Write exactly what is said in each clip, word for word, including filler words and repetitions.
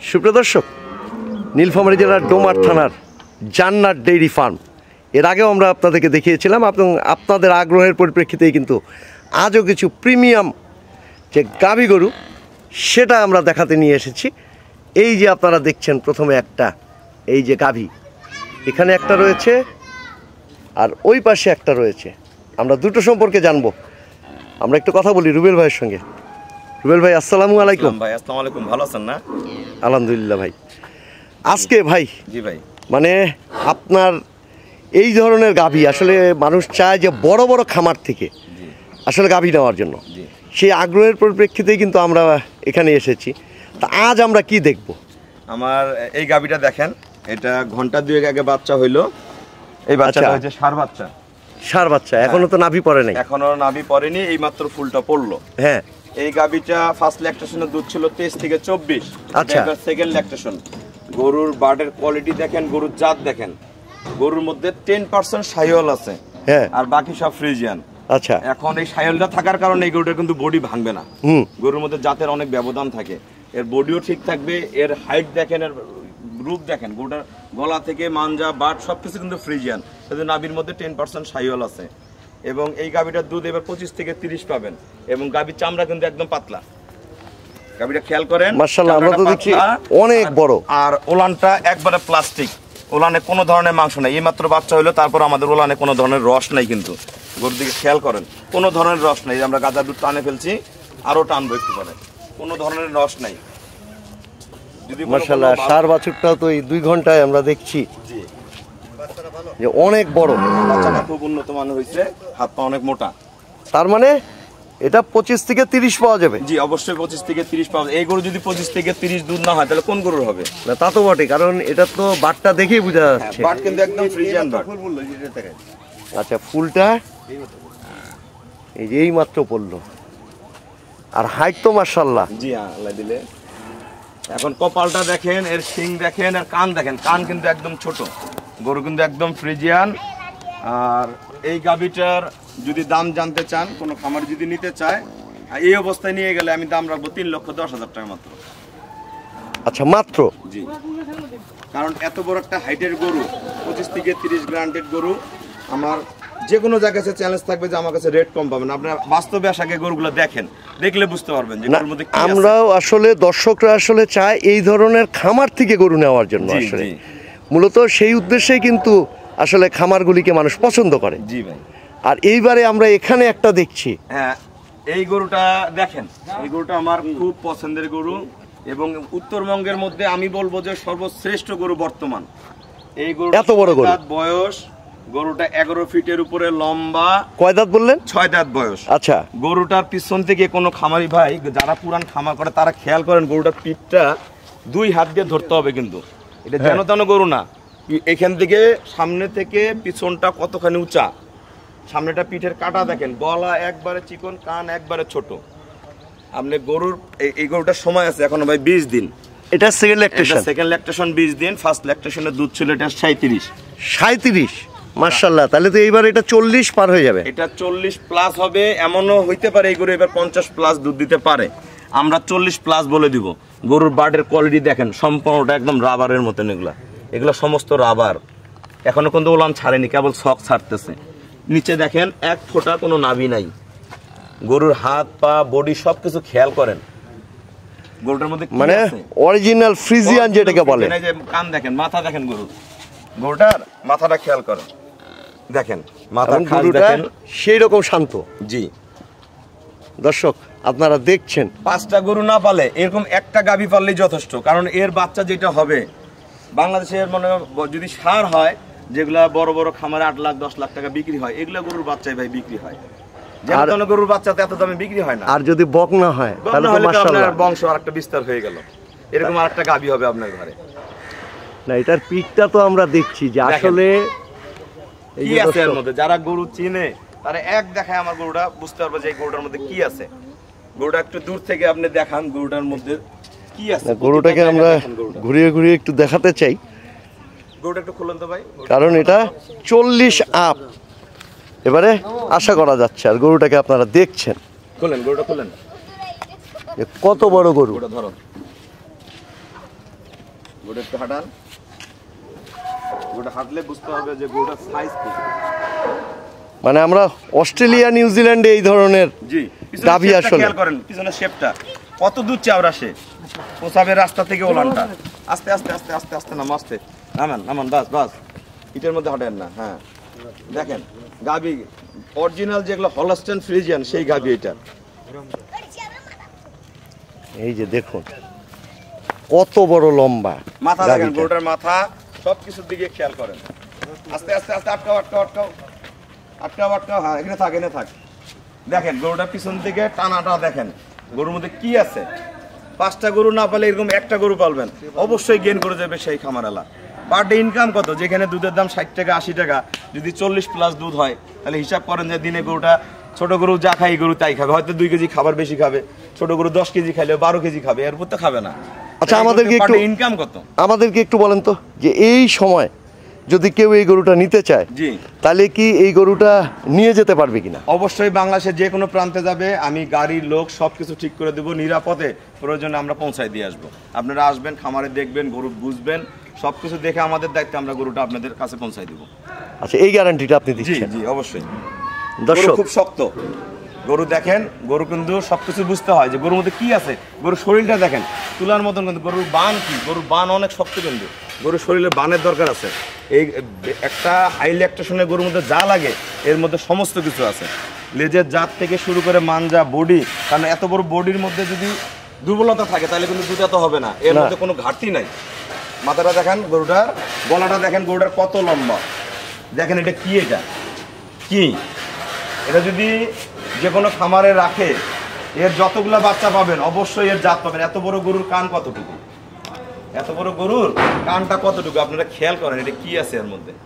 সুপ্রদর্শক, নীলফামারী জেলার ডোমার থানার জান্নাত ডেইরি ফার্ম, এর আগেও আমরা আপনাদেরকে দেখিয়েছিলাম এবং আপনাদের আগ্রহের পরিপ্রেক্ষিতেই কিন্তু আজও কিছু প্রিমিয়াম যে গাভী গরু সেটা আমরা দেখাতে নিয়ে এসেছি। এই যে আপনারা দেখছেন প্রথমে একটা, এই যে গাভী, এখানে একটা রয়েছে আর ওই পাশে একটা রয়েছে। আমরা দুটো সম্পর্কে জানবো। আমরা একটু কথা বলি রুবেল ভাইয়ের সঙ্গে। রুবেল ভাই, আসসালামু আলাইকুম। ভাই আসসালামু আলাইকুম, ভালো আছেন না? আলহামদুলিল্লাহ ভাই। আজকে ভাই, জি ভাই, মানে আপনার এই ধরনের গাভী আসলে মানুষ চায় যে বড় বড় খামার থেকে আসলে গাভী নেওয়ার জন্য, সেই আগ্রহের পরিপ্রেক্ষিতেই কিন্তু আমরা এখানে এসেছি। তা আজ আমরা কি দেখব? আমার এই গাভীটা দেখেন, এটা ঘন্টা দুয়েক আগে বাচ্চা হইলো। এই বাচ্চাটা হচ্ছে ষাঁড় বাচ্চা। ষাঁড় বাচ্চা, এখনো তো নাভি পড়ে নাই। এখনো নাভি পড়েনি, এই মাত্র ফুলটা পড়লো। হ্যাঁ, এই গাভীটা ফার্স্ট ল্যাকটেশনের দুধ ছিল তেইশ থেকে চব্বিশ। আচ্ছা, সেকেন্ড ল্যাকটেশন। গরুর বার্ডের কোয়ালিটি দেখেন, গরুর জাত দেখেন। গরুর মধ্যে টেন পার্সেন্ট সাইওয়াল আছে, হ্যাঁ, আর বাকি সব ফ্রিজিয়ান। আচ্ছা, এখন এই সাইওয়ালটা থাকার কারণে এই গরুটার কিন্তু বডি ভাঙবে না। গরুর মধ্যে জাতের অনেক ব্যবধান থাকে, এর বডিও ঠিক থাকবে। এর হাইট দেখেন, এর রূপ দেখেন, গরুটার গলা থেকে মাঞ্জা বাট সবকিছু কিন্তু ফ্রিজিয়ান। নাভির মধ্যে টেন পার্সেন্ট সাইওয়াল আছে এবং এই গাভীটার দুধ এবার পঁচিশ থেকে তিরিশ পাবেন এবং গাভীর চামড়া কিন্তু একদম পাতলা। গাভীটা খেয়াল করেন, মাশাআল্লাহ, আমরা তো দেখছি অনেক বড়। আর ওলানটা একবারে প্লাস্টিক, ওলানে কোনো ধরনের মাংস নাই। এই মাত্র বাচ্চা হইলো, তারপর আমাদের ওলানে কোনো ধরনের রস নাই। কিন্তু গরুর দিকে খেয়াল করেন, কোনো ধরনের রস নাই। আমরা গাধার দুধ টানে ফেলছি, আরো টানবো একটু পরে, কোনো ধরনের রস নাই। যদি মাশাআল্লাহ, ষাঁড় বাছুরটাও তো এই দুই ঘন্টায় আমরা দেখছি যে অনেক বড়। বাচ্চাটা খুব উন্নত মানের হয়েছে, হাত পা অনেক মোটা। তার মানে এটা পঁচিশ থেকে তিরিশ পাওয়া যাবে? জি অবশ্যই পঁচিশ থেকে তিরিশ পাওয়া যাবে। এই গরু যদি পঁচিশ থেকে তিরিশ দুধ না হয় তাহলে কোন গরুর হবে? না তা তো বটে, কারণ এটা তো বাটটা দেখেই বোঝা যাচ্ছে। বাট কিন্তু একদম ফ্রিজিয়ান বাট। আচ্ছা, ফুলটা এই যে এই মাত্র পড়লো, আর হাইট তো মাশাআল্লাহ। জি আল্লাহ দিলে। এখন কপালটা দেখেন, এর শিং দেখেন, আর কান দেখেন, কান কিন্তু একদম ছোট। গরু কিন্তু একদম ফ্রিজিয়ান। আর এই গাভীটার যদি দাম জানতে চান, কোনো খামার যদি নিতে চায়, এই অবস্থায় নিয়ে গেলে আমি দাম রাখবো তিন লক্ষ দশ হাজার টাকা মাত্র। আচ্ছা, মাত্র? জি, কারণ এত বড় একটা হাইটের গরু, পঁচিশ থেকে তিরিশ গ্রান্টেড গরু, আমার যে কোনো জায়গায় চ্যালেঞ্জ থাকবে যে আমার কাছে রেট কম পাবেন। আপনারা বাস্তবে আসাকে গরুগুলো দেখেন, দেখলে বুঝতে পারবেন যে গরুর মধ্যে কি আছে। আমরাও আসলে দর্শকরা আসলে চায় এই ধরনের খামার থেকে গরু নেওয়ার জন্য, আসলে মূলত সেই উদ্দেশ্যেই কিন্তু আসলে খামারগুলিকে মানুষ পছন্দ করে। জি ভাই। আর এইবারে আমরা এখানে একটা দেখছি, হ্যাঁ, এই গরুটা দেখেন, এই গরুটা আমার খুব পছন্দের গরু এবং উত্তরবঙ্গের মধ্যে আমি বলবো যে সর্বশ্রেষ্ঠ গরু বর্তমান। এই গরু এত বড় গরু, বয়স গরুটা এগারো ফিটের উপরে লম্বা। কয় দাঁত বললেন? ছয় দাঁত বয়স। আচ্ছা, গরুটার পিছন থেকে কোনো খামারি ভাই যারা পুরান খামার করে তারা খেয়াল করেন, গরুটার পিঠটা দুই হাত দিয়ে ধরতে হবে, কিন্তু এটা যেন তেন গরু না। এখান থেকে সামনে থেকে পিছনটা কতখানি উঁচা, সামনেটা পিঠের কাটা দেখেন, গলা একবারে চিকন, কান একবারে ছোট। আপনি গরুর এই গরুটার সময় আছে এখনো ভাই বিশ দিন। এটা সেকেন্ড ল্যাকটেশন? সেকেন্ড ল্যাকটেশন বিশ দিন। ফার্স্ট ল্যাকটেশনের দুধ ছিল এটা সাঁইত্রিশ। সাঁইত্রিশ, মাশাআল্লাহ, তাহলে তো এইবার এটা চল্লিশ পার হয়ে যাবে। এটা চল্লিশ প্লাস হবে, এমনও হইতে পারে এই গরু এবার পঞ্চাশ প্লাস দুধ দিতে পারে। আমরা চল্লিশ প্লাস বলে দিব। গরুর বার্ডের কোয়ালিটি দেখেন, সম্পূর্ণটা একদম রাবারের মতন। এগুলা এগুলো সমস্ত রাবার, এখনো কিন্তু ওলান ছাড়েনি, কেবল শক ছাড়তেছে। নিচে দেখেন এক ফোঁটা কোনো নাভি নাই। গরুর হাত পা বডি সবকিছু খেয়াল করেন, গরুটার মধ্যে মানে অরিজিনাল ফ্রিজিয়ান যেটাকে বলে। এই যে কান দেখেন, মাথা দেখেন, গরুর গরুটার মাথাটা খেয়াল করেন, দেখেন মাথা দেখেন, সেই রকম শান্ত। জি দর্শক, আপনারা দেখছেন, পাঁচটা গরু না পালে এরকম একটা গাভী পাললেই যথেষ্ট। কারণ এর বাচ্চা যেটা হবে বাংলাদেশের মনে যদি ষাঁড় হয়, যেগুলা বড় বড় খামারে আট লাখ দশ লাখ টাকা বিক্রি হয়, এগুলা গরুর বাচ্চাই ভাই বিক্রি হয়। যেমন গরুর বাচ্চা এত দামে বিক্রি হয় না। আর যদি বক না হয় তাহলে আপনার বংশ আরেকটা বিস্তার হয়ে গেল, এরকম আরেকটা গাভী হবে আপনার ঘরে। না, এটার পিঠটা তো আমরা দেখছি যে আসলে কি আছে এর মধ্যে। যারা গরু চিনে তারা এক দেখায় আমার গরুটা বুঝতে পারবে যে এই গরুটার মধ্যে কি আছে। গরুটা একটু দূর থেকে আপনি দেখান গরুটার মধ্যে কি আছে। গরুটাকে আমরা ঘুরিয়ে ঘুরিয়ে একটু দেখাতে চাই। গরুটা একটু খুলুন তো ভাই, কারণ এটা চল্লিশ আপ এবারে আশা করা যাচ্ছে। আর গরুটাকে আপনারা দেখছেন, খুলেন গরুটা খুলেন, কত বড় গরু। ধরো গরুটা একটু হাঁটান, গরুটা হাঁটলে বুঝতে হবে যে গরুটার সাইজ কি। মানে আমরা অস্ট্রেলিয়া নিউজিল্যান্ডে এই ধরনের জি গাভী আসলে খেয়াল করেন পিছনের শেপটা কত দূর চাওড়া, সে পোসাবের রাস্তা থেকে ওলানটা আস্তে আস্তে আস্তে আস্তে আস্তে নাম আস্তে নামান নামান বাস বাস ইটের মধ্যে হাঁটেন না। হ্যাঁ দেখেন গাভী অরিজিনাল যেগুলো হলস্টেইন ফ্রিজিয়ান সেই গাভী এটা। এই যে দেখুন কত বড় লম্বা মাথা দেখেন, গরুটার মাথা সবকিছুর দিকে খেয়াল করেন। আস্তে আস্তে আস্তে আটকাও আটকাও আটকাও আটকাও আটকাও হ্যাঁ এখানে থাক এখানে থাক। দেখেন গরুটার পিছন দিকে টানাটা দেখেন, গরুর মধ্যে কি আছে। পাঁচটা গরু না পালে এরকম একটা গরু পালবেন, অবশ্যই গেইন করে যাবে সেই খামারালা। পার ডে ইনকাম কত, যেখানে দুধের দাম ষাট টাকা আশি টাকা, যদি চল্লিশ প্লাস দুধ হয় তাহলে হিসাব করেন যে দিনে গরুটা, ছোট গরু যা খায় এই গরু তাই খাবে, হয়তো দুই কেজি খাবার বেশি খাবে, ছোট গরু দশ কেজি খাইলে বারো কেজি খাবে, এর উপর তো খাবে না। আচ্ছা আমাদেরকে একটু ইনকাম কত আমাদেরকে একটু বলেন তো, যে এই সময় যদি কেউ এই গরুটা নিতে চায় জি তাহলে কি এই গরুটা নিয়ে যেতে পারবে কিনা? অবশ্যই বাংলাদেশের যে কোনো প্রান্তে যাবে, আমি গাড়ির লোক সবকিছু ঠিক করে দেবো, নিরাপদে প্রয়োজনে আমরা পৌঁছায় দিয়ে আসবো। আপনারা আসবেন, খামারে দেখবেন, গরু বুঝবেন, সবকিছু দেখে আমাদের দায়িত্ব আমরা গরুটা আপনাদের কাছে পৌঁছায় দেবো। আচ্ছা এই গ্যারান্টিটা আপনি জি দিচ্ছেন? জি অবশ্যই। গরু দর্শক খুব শক্ত, গরু দেখেন, গরু কিন্তু সবকিছু বুঝতে হয় যে গরুর মধ্যে কি আছে। গরুর শরীরটা দেখেন তুলার মতন, কিন্তু গরুর বান কি, গরুর বান অনেক শক্ত, কিন্তু গরুর শরীরে বানের দরকার আছে। এই একটা হাই ল্যাকটেশনের গরুর মধ্যে যা লাগে এর মধ্যে সমস্ত কিছু আছে, লেজের জাত থেকে শুরু করে মানজা বডি। কারণ এত বড় বডির মধ্যে যদি দুর্বলতা থাকে তাহলে কিন্তু দুধ এত হবে না, এর মধ্যে কোনো ঘাটতি নাই। মাথাটা দেখেন গরুটার, গলাটা দেখেন গরুটার কত লম্বা, দেখেন এটা কি, এটা কি, এটা যদি যে কোনো খামারে রাখে এর যতগুলা বাচ্চা পাবেন অবশ্যই এর জাত পাবেন। এত বড় গরুর কান কতটুকু, এত বড় গরুর কানটা কতটুকু আপনারা খেয়াল করেন, এটা কি আছে এর মধ্যে।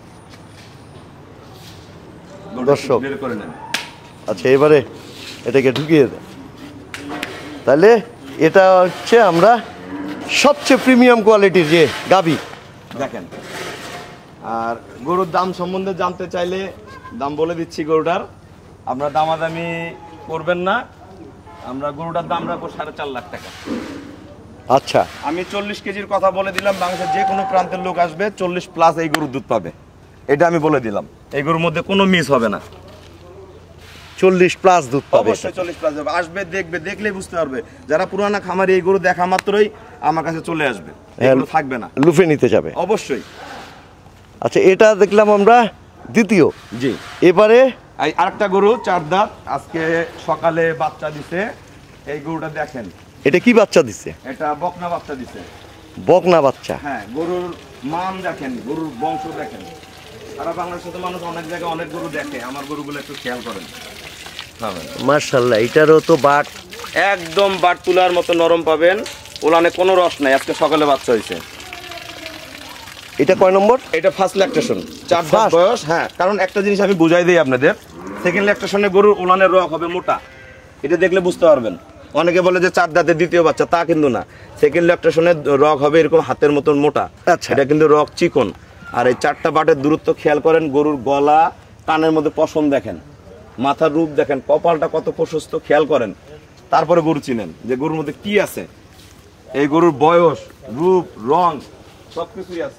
দর্শক বের করে নেন। আচ্ছা এবারে এটাকে ঢুকিয়ে দেন, তাহলে এটা হচ্ছে আমরা সবচেয়ে প্রিমিয়াম কোয়ালিটির যে গাভী দেখেন। আর গরুর দাম সম্বন্ধে জানতে চাইলে দাম বলে দিচ্ছি গরুটার, আপনারা দামাদামি করবেন না, আমরা গরুটার দাম রাখবো সাড়ে চার লাখ টাকা। আচ্ছা আমি চল্লিশ কেজির কথা বলে দিলাম, বাংলাদেশের যে কোনো প্রান্তের লোক আসবে চল্লিশ প্লাস এই গরুর দুধ পাবে, এটা আমি বলে দিলাম। এই গরুর মধ্যে কোনো মিস হবে না, চল্লিশ প্লাস দুধ পাবে। অবশ্যই চল্লিশ প্লাস যাবে, আসবে দেখবে, দেখলেই বুঝতে পারবে। যারা পুরানা খামারি এই গরু দেখা মাত্রই আমার কাছে চলে আসবে, এগুলো থাকবে না, লুফে নিতে যাবে অবশ্যই। আচ্ছা এটা দেখলাম আমরা দ্বিতীয়। জি এবারে আরেকটা গরু চার দাঁত, আজকে সকালে বাচ্চা দিছে। এই গরুটা দেখেন, এটা কি বাচ্চা দিচ্ছে? এটা বকনা বাচ্চা দিছে। বকনা বাচ্চা? হ্যাঁ, গরুর মান দেখেন, গরুর বংশ দেখেন। সারা বাংলাদেশে তো মানুষ অনেক জায়গায় অনেক গরু দেখে, আমার গরুগুলো একটু খেয়াল করেন। মাশাআল্লাহ, এটারও তো বাট একদম বাট তুলার মতো নরম পাবেন, ওলানে কোনো রস নাই। আজকে সকালে বাচ্চা হয়েছে। এটা কয় নম্বর? এটা ফার্স্ট ল্যাকটেশন, চার মাস বয়স। হ্যাঁ, কারণ একটা জিনিস আমি বুঝাই দিই আপনাদের, সেকেন্ড ল্যাকটেশনে গরুর ওলানের রক হবে মোটা, এটা দেখলে বুঝতে পারবেন। অনেকে বলে যে চার দাঁতের দ্বিতীয় বাচ্চা, তা কিন্তু না। সেকেন্ড ল্যাকটেশনে রক হবে এরকম হাতের মতন মোটা, আচ্ছা এটা কিন্তু রক চিকন। আর এই চারটা বাটের দূরত্ব খেয়াল করেন, গরুর গলা, কানের মধ্যে পশম দেখেন, মাথার রূপ দেখেন, কপালটা কত প্রশস্ত খেয়াল করেন, তারপরে গরু চিনেন যে গরুর মধ্যে কি আছে। এই গরুর বয়স, রূপ, রং সবকিছুই আছে।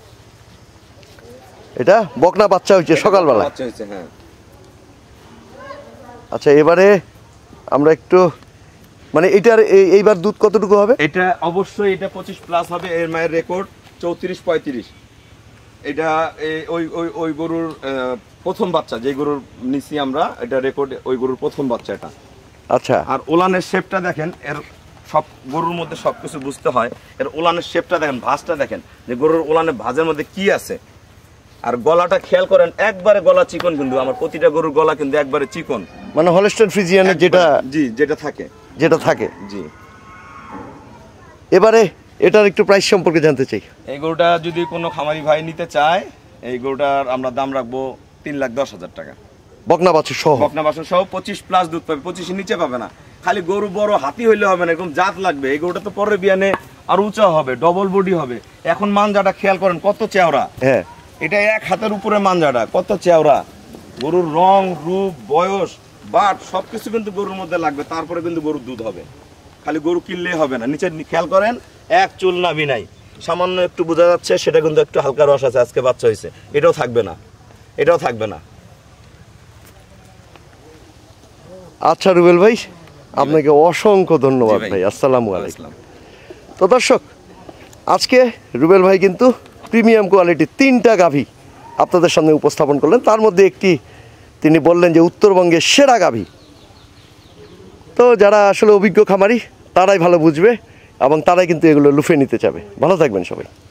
এটা বকনা বাচ্চা হয়েছে সকালবেলা? বাচ্চা হয়েছে, হ্যাঁ। আচ্ছা এবারে আমরা একটু মানে এটার এইবার দুধ কতটুকু হবে? এটা অবশ্যই এটা পঁচিশ প্লাস হবে। এর মায়ের রেকর্ড চৌত্রিশ পঁয়ত্রিশ। এটা ওই ওই ওই গরুর প্রথম বাচ্চা, যে গরুর নিচি আমরা, এটা রেকর্ড ওই গরুর প্রথম বাচ্চা এটা। আচ্ছা, আর ওলানের শেপটা দেখেন, এর সব গরুর মধ্যে সবকিছু বুঝতে হয়। এর ওলানের শেপটা দেখেন, ভাঁজটা দেখেন, যে গরুর ওলানের ভাঁজের মধ্যে কি আছে। আর গলাটা খেয়াল করেন, একবারে গলা চিকন, কিন্তু আমার প্রতিটা গরুর গলা কিন্তু একবারে চিকন, মানে হলস্টেইন ফ্রিজিয়ানের যেটা, জি যেটা থাকে, যেটা থাকে জি। এবারে এটার একটু প্রাইস সম্পর্কে জানতে চাই। এই গরুটা যদি কোনো খামারি ভাই নিতে চায়, এই গরুটার আমরা দাম রাখবো তিন লাখ দশ হাজার টাকা। বকনা বাছুর সহ? বকনা বাছুর সহ পঁচিশ প্লাস দুধ পাবে, পঁচিশের নিচে পাবে না। খালি গরু বড় হাতি হইলে হবে না, এরকম জাত লাগবে। এই গরুটা তো পরের বিয়ানে আর উঁচা হবে, ডবল বডি হবে। এখন মানজাটা খেয়াল করেন কত চেওড়া, হ্যাঁ এটা এক হাতের উপরে মানজাটা কত চেওড়া। গরুর রং, রূপ, বয়স, বাট সবকিছু কিন্তু গরুর মধ্যে লাগবে, তারপরে কিন্তু গরুর দুধ হবে। খালি গরু কিনলেই হবে না, নিচে খেয়াল করেন এক চুল নাভি নাই। সামান্য একটু বোঝা যাচ্ছে, সেটা কিন্তু একটু হালকা রস আছে, আজকে বাচ্চা হয়েছে। এটাও থাকবে না, এটাও থাকবে না। আচ্ছা রুবেল ভাই, আপনাকে অসংখ্য ধন্যবাদ ভাই। আসসালামু আলাইকুম। তো দর্শক, আজকে রুবেল ভাই কিন্তু প্রিমিয়াম কোয়ালিটির তিনটা গাভী আপনাদের সামনে উপস্থাপন করলেন। তার মধ্যে একটি তিনি বললেন যে উত্তরবঙ্গের সেরা গাভী। তো যারা আসলে অভিজ্ঞ খামারি তারাই ভালো বুঝবে এবং তারাই কিন্তু এগুলো লুফে নিতে চাবে। ভালো থাকবেন সবাই।